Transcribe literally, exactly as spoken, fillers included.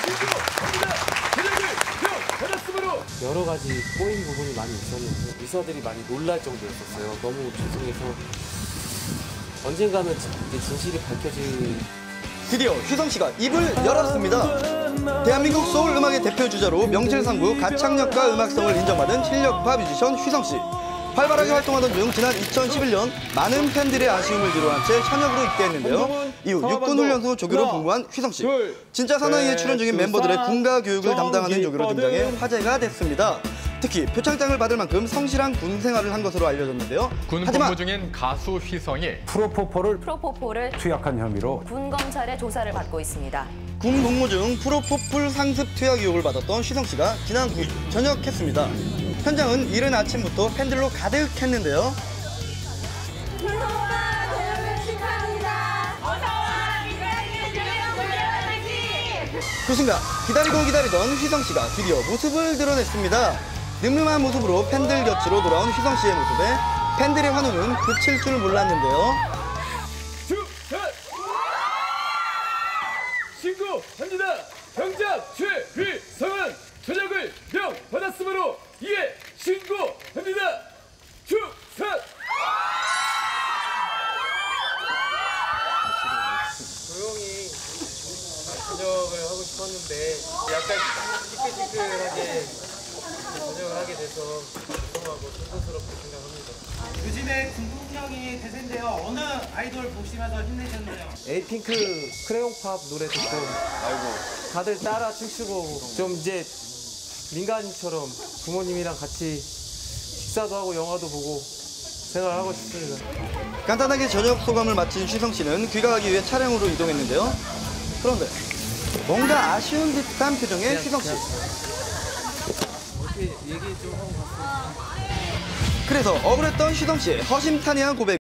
여러 가지 꼬인 부분이 많이 있었는데 의사들이 많이 놀랄 정도였었어요. 너무 죄송해서 언젠가는 이제 진실이 밝혀질. 드디어 휘성 씨가 입을 열었습니다. 대한민국 소울 음악의 대표 주자로 명실상부 가창력과 음악성을 인정받은 실력파 뮤지션 휘성 씨. 활발하게 활동하던 중 지난 이천십일 년 많은 팬들의 아쉬움을 뒤로한 채 현역으로 입대했는데요. 이후 육군 훈련소 조교로 복무한 휘성 씨. 진짜 사나이에 출연 중인 멤버들의 군가 교육을 담당하는 조교로 등장해 화제가 됐습니다. 특히 표창장을 받을 만큼 성실한 군 생활을 한 것으로 알려졌는데요. 군 하지만 복무 중인 가수 휘성이 프로포폴을 프로포폴을 투약한 혐의로 군 검찰의 조사를 받고 있습니다. 군 복무 중 프로포폴 상습 투약 의혹을 받았던 휘성 씨가 지난 구 일 전역했습니다. 현장은 이른 아침부터 팬들로 가득했는데요. 그 순간 기다리고 기다리던 휘성 씨가 드디어 모습을 드러냈습니다. 늠름한 모습으로 팬들 곁으로 돌아온 휘성 씨의 모습에 팬들의 환호는 그칠 줄 몰랐는데요. 신고합니다. 병장 최휘성은 전역을 명받았으므로 이에 신고합니다. 축산! 조용히 전역을 하고 싶었는데 약간 찌끌찌끌하게 전역을 하게 돼서 죄송하고 송구스럽게 생각합니다. 요즘에 군복력이 대세인데요. 어느 아이돌 보시면서 힘내셨나요? 에이핑크 크레용팝 노래 듣고 아이고 다들 따라 춤추고 좀 이제 민간인처럼 부모님이랑 같이 식사도 하고 영화도 보고 생활하고 싶습니다. 간단하게 저녁 소감을 마친 휘성 씨는 귀가하기 위해 차량으로 이동했는데요. 그런데 뭔가 아쉬운 듯한 표정의 휘성 씨. 어떻게 얘기 좀 하고 갔어요. 그래서 억울했던 휘성 씨의 허심탄회한 고백.